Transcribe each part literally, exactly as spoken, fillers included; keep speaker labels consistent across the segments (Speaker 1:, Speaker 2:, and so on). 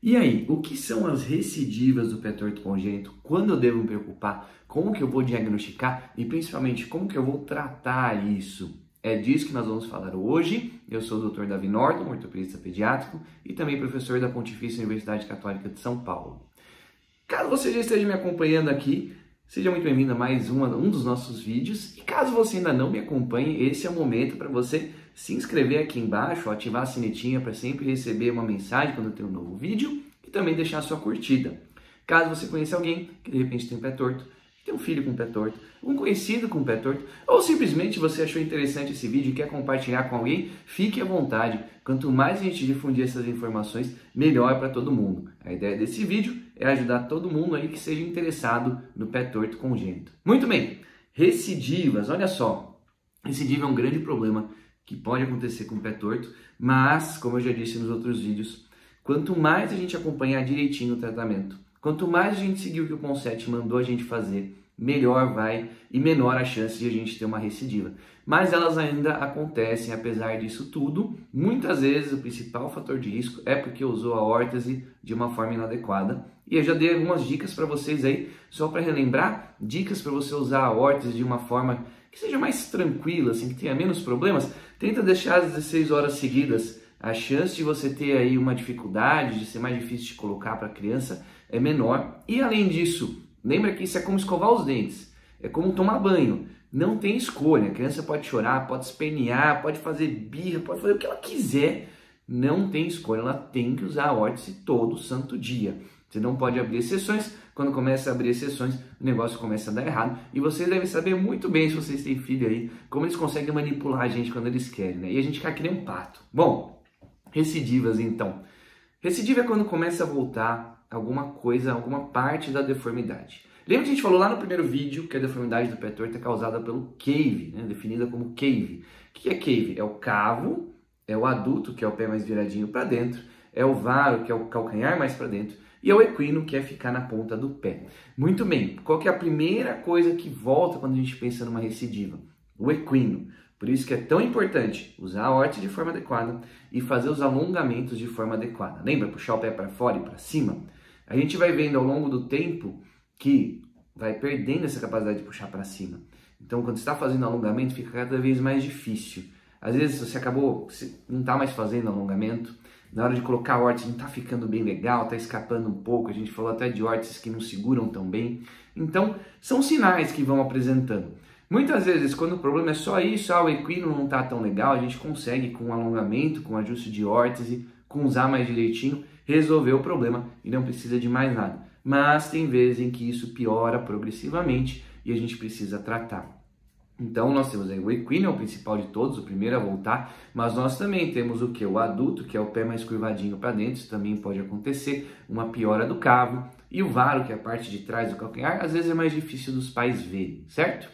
Speaker 1: E aí, o que são as recidivas do pé torto congênito? Quando eu devo me preocupar? Como que eu vou diagnosticar? E principalmente, como que eu vou tratar isso? É disso que nós vamos falar hoje. Eu sou o doutor Davi Norton, ortopedista pediátrico e também professor da Pontifícia Universidade Católica de São Paulo. Caso você já esteja me acompanhando aqui, seja muito bem-vindo a mais um, um dos nossos vídeos. E caso você ainda não me acompanhe, esse é o momento para você se inscrever aqui embaixo, ativar a sinetinha para sempre receber uma mensagem quando tem um novo vídeo e também deixar a sua curtida. Caso você conheça alguém que de repente tem um pé torto, tem um filho com pé torto, um conhecido com pé torto, ou simplesmente você achou interessante esse vídeo e quer compartilhar com alguém, fique à vontade. Quanto mais a gente difundir essas informações, melhor para todo mundo. A ideia desse vídeo é ajudar todo mundo aí que seja interessado no pé torto congênito. Muito bem, recidivas, olha só, recidiva é um grande problema que pode acontecer com o pé torto, mas, como eu já disse nos outros vídeos, quanto mais a gente acompanhar direitinho o tratamento, quanto mais a gente seguir o que o Ponsete mandou a gente fazer, melhor vai e menor a chance de a gente ter uma recidiva. Mas elas ainda acontecem, apesar disso tudo. Muitas vezes o principal fator de risco é porque usou a órtese de uma forma inadequada. E eu já dei algumas dicas para vocês aí, só para relembrar, dicas para você usar a órtese de uma forma que seja mais tranquila, assim, que tenha menos problemas. Tenta deixar as dezesseis horas seguidas. A chance de você ter aí uma dificuldade, de ser mais difícil de colocar para a criança é menor. E além disso, lembra que isso é como escovar os dentes, é como tomar banho. Não tem escolha, a criança pode chorar, pode espernear, pode fazer birra, pode fazer o que ela quiser. Não tem escolha, ela tem que usar a órtese todo santo dia. Você não pode abrir exceções. Quando começa a abrir exceções, o negócio começa a dar errado. E vocês devem saber muito bem, se vocês têm filho aí, como eles conseguem manipular a gente quando eles querem, né? E a gente fica que nem um pato. Bom, recidivas então. Recidiva é quando começa a voltar alguma coisa, alguma parte da deformidade. Lembra que a gente falou lá no primeiro vídeo que a deformidade do pé torto é causada pelo cave, né? Definida como cave. O que é cave? É o cavo, é o adulto, que é o pé mais viradinho para dentro, é o varo, que é o calcanhar mais para dentro, e é o equino, que é ficar na ponta do pé. Muito bem, qual que é a primeira coisa que volta quando a gente pensa numa recidiva? O equino. Por isso que é tão importante usar a órtese de forma adequada e fazer os alongamentos de forma adequada. Lembra? Puxar o pé para fora e para cima. A gente vai vendo ao longo do tempo que vai perdendo essa capacidade de puxar para cima. Então, quando você está fazendo alongamento, fica cada vez mais difícil. Às vezes você acabou, você não está mais fazendo alongamento, na hora de colocar a órtese não está ficando bem legal, está escapando um pouco, a gente falou até de órteses que não seguram tão bem. Então, são sinais que vão apresentando. Muitas vezes, quando o problema é só isso, ah, o equino não está tão legal, a gente consegue com alongamento, com ajuste de órtese, com usar mais direitinho, resolver o problema e não precisa de mais nada. Mas tem vezes em que isso piora progressivamente e a gente precisa tratar. Então nós temos aí o equino, é o principal de todos, o primeiro a voltar, mas nós também temos o que? O adulto, que é o pé mais curvadinho para dentro, isso também pode acontecer, uma piora do cavo, e o varo, que é a parte de trás do calcanhar, às vezes é mais difícil dos pais verem, certo?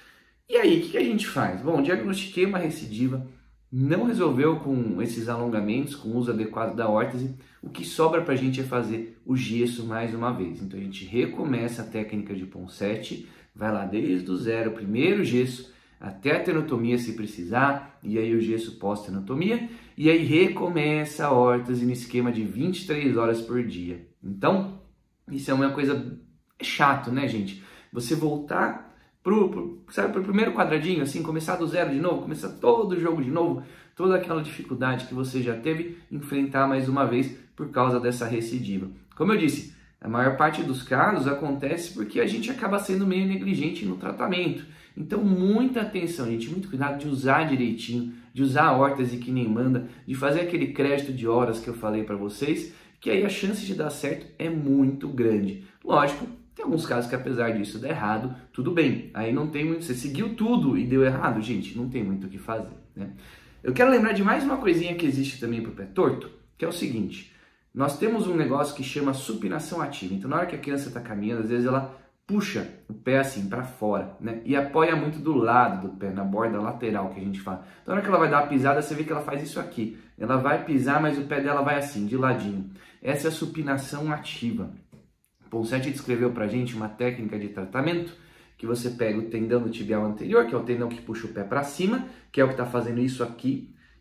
Speaker 1: E aí, o que a gente faz? Bom, diagnostiquei uma recidiva, não resolveu com esses alongamentos, com o uso adequado da órtese, o que sobra para a gente é fazer o gesso mais uma vez. Então a gente recomeça a técnica de Ponsete, vai lá desde o zero, primeiro gesso, até a tenotomia se precisar, e aí o gesso pós-tenotomia, e aí recomeça a órtese no esquema de vinte e três horas por dia. Então, isso é uma coisa chato, né, gente? Você voltar pro, pro, sabe, pro primeiro quadradinho, assim, começar do zero de novo, começar todo o jogo de novo, toda aquela dificuldade que você já teve, enfrentar mais uma vez por causa dessa recidiva. Como eu disse, a maior parte dos casos acontece porque a gente acaba sendo meio negligente no tratamento. Então, muita atenção, gente, muito cuidado de usar direitinho, de usar a órtese que nem manda, de fazer aquele crédito de horas que eu falei para vocês, que aí a chance de dar certo é muito grande. Lógico, tem alguns casos que apesar disso der errado, tudo bem. Aí não tem muito, você seguiu tudo e deu errado, gente, não tem muito o que fazer, né? Eu quero lembrar de mais uma coisinha que existe também para o pé torto, que é o seguinte: nós temos um negócio que chama supinação ativa. Então, na hora que a criança está caminhando, às vezes ela puxa o pé assim para fora, né? E apoia muito do lado do pé, na borda lateral que a gente fala. Então, na hora que ela vai dar a pisada, você vê que ela faz isso aqui. Ela vai pisar, mas o pé dela vai assim, de ladinho. Essa é a supinação ativa. O Ponsete descreveu para a gente uma técnica de tratamento que você pega o tendão do tibial anterior, que é o tendão que puxa o pé para cima, que é o que está fazendo isso aqui,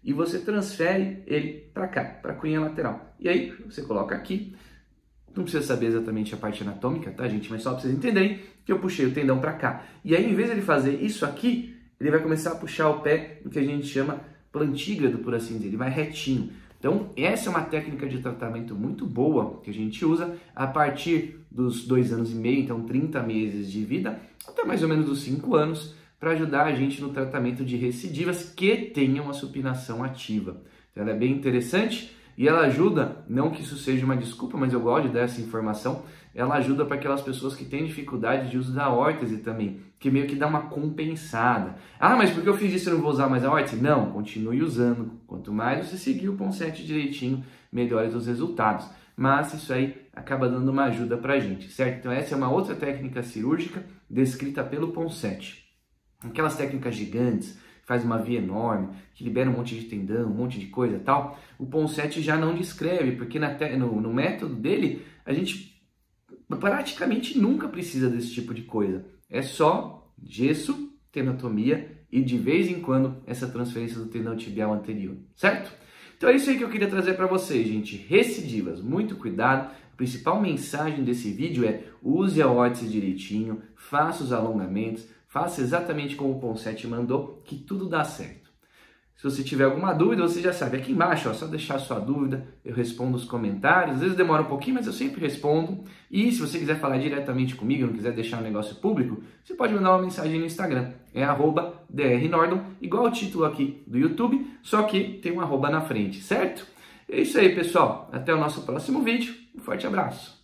Speaker 1: e você transfere ele para cá, para a cunha lateral. E aí você coloca aqui, não precisa saber exatamente a parte anatômica, tá, gente? Mas só para vocês entenderem que eu puxei o tendão para cá. E aí, em vez de ele fazer isso aqui, ele vai começar a puxar o pé do que a gente chama plantígrado, por assim dizer, ele vai retinho. Então, essa é uma técnica de tratamento muito boa que a gente usa a partir dos dois anos e meio, então trinta meses de vida, até mais ou menos dos cinco anos, para ajudar a gente no tratamento de recidivas que tenham a supinação ativa. Então, ela é bem interessante e ela ajuda, não que isso seja uma desculpa, mas eu gosto de dar essa informação, ela ajuda para aquelas pessoas que têm dificuldade de uso da órtese também, que meio que dá uma compensada. Ah, mas porque eu fiz isso eu não vou usar mais a órtese? Não, continue usando. Quanto mais você seguir o Ponsete direitinho, melhores os resultados. Mas isso aí acaba dando uma ajuda para a gente, certo? Então essa é uma outra técnica cirúrgica descrita pelo Ponsete. Aquelas técnicas gigantes, faz uma via enorme, que libera um monte de tendão, um monte de coisa e tal, o Ponsete já não descreve, porque na te... no, no método dele, a gente praticamente nunca precisa desse tipo de coisa. É só gesso, tenotomia e de vez em quando essa transferência do tendão tibial anterior, certo? Então é isso aí que eu queria trazer para vocês, gente. Recidivas, muito cuidado. A principal mensagem desse vídeo é: use a órtese direitinho, faça os alongamentos, faça exatamente como o Ponsete mandou, que tudo dá certo. Se você tiver alguma dúvida, você já sabe, aqui embaixo, ó, só deixar a sua dúvida, eu respondo os comentários. Às vezes demora um pouquinho, mas eu sempre respondo. E se você quiser falar diretamente comigo, não quiser deixar um negócio público, você pode mandar uma mensagem no Instagram. É arroba drnordon, igual o título aqui do YouTube, só que tem um arroba na frente, certo? É isso aí, pessoal. Até o nosso próximo vídeo. Um forte abraço.